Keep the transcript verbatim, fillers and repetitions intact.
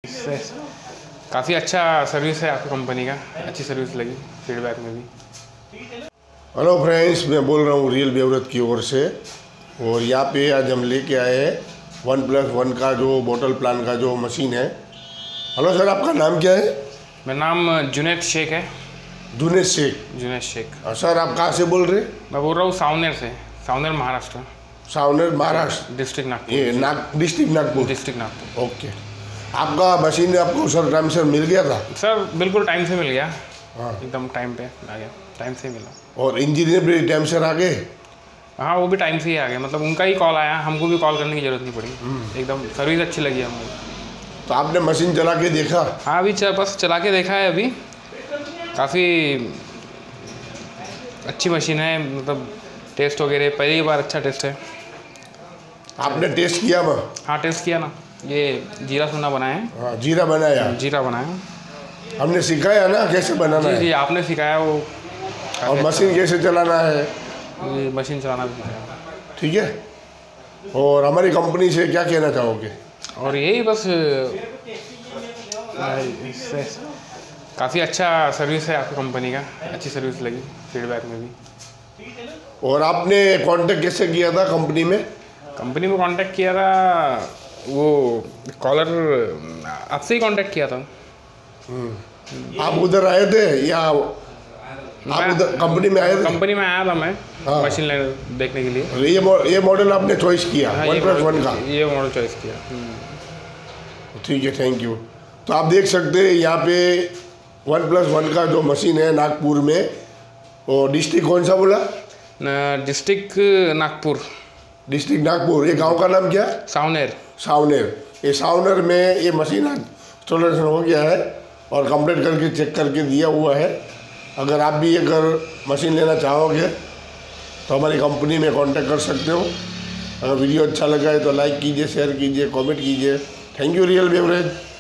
काफ़ी अच्छा सर्विस है आपकी कंपनी का, अच्छी सर्विस लगी फीडबैक में भी। हेलो फ्रेंड्स, मैं बोल रहा हूँ रियल बेवरेज की ओर से। और यहाँ पे आज हम लेके आए हैं वन प्लस वन का जो बोतल प्लान का जो मशीन है। हेलो सर, आपका नाम क्या है? मेरा नाम जुनैद शेख है। जुनैद शेख। जुनैद शेख। सर, आप कहाँ से बोल रहे हैं? मैं बोल रहा हूँ सावनेर से, सावनेर महाराष्ट्र। सावनेर महाराष्ट्र, डिस्ट्रिक्ट नागपुर। ये नाग district Nagpur. District Nagpur. Okay. आपका मशीन आपको सर टाइम से मिल गया था? सर बिल्कुल टाइम से मिल गया। हाँ, एकदम टाइम पे आ गया, टाइम से मिला। और इंजीनियर भी टाइम से आ गए? हाँ, वो भी टाइम से ही आ गया, मतलब उनका ही कॉल आया, हमको भी कॉल करने की ज़रूरत नहीं पड़ी। एकदम सर्विस अच्छी लगी हमको। तो आपने मशीन चला के देखा? हाँ, अभी च, बस चला के देखा है। अभी काफ़ी अच्छी मशीन है, मतलब टेस्ट वगैरह पहली बार अच्छा टेस्ट है। आपने टेस्ट किया मैं? हाँ, टेस्ट किया ना। ये जीरा सोना बनाया है। हाँ, जीरा बनाया। जीरा बनाया हमने सिखाया ना कैसे बनाना जी है। जी आपने सिखाया वो। और मशीन कैसे चलाना है, ये मशीन चलाना भी सिखाया। ठीक है। और हमारी कंपनी से क्या कहना चाहोगे? और यही बस काफ़ी अच्छा सर्विस है आपकी कंपनी का, अच्छी सर्विस लगी फीडबैक में भी। और आपने कांटेक्ट कैसे किया था कंपनी में? कंपनी में कांटेक्ट किया था, वो कॉलर आपसे ही कांटेक्ट किया था। आप उधर आए थे या आप उधर कंपनी में आए थे? कंपनी में आया था मैं। हाँ। मशीन लेने देखने के लिए। ये मो, ये मॉडल आपने चॉइस किया? हाँ, वन प्लस वन का ये मॉडल चॉइस किया। ठीक है, थैंक यू। तो आप देख सकते हैं यहाँ पे वन प्लस वन का जो मशीन है नागपुर में। और डिस्ट्रिक्ट कौन सा बोला? डिस्ट्रिक्ट नागपुर। डिस्ट्रिक्ट नागपुर। ये गांव का नाम क्या है? सावनेर। सावनेर। ये सावनेर में ये मशीन इंस्टॉलेशन हो गया है और कंप्लीट करके चेक करके दिया हुआ है। अगर आप भी अगर मशीन लेना चाहोगे तो हमारी कंपनी में कांटेक्ट कर सकते हो। अगर वीडियो अच्छा लगा है तो लाइक कीजिए, शेयर कीजिए, कमेंट कीजिए। Thank you real beverage.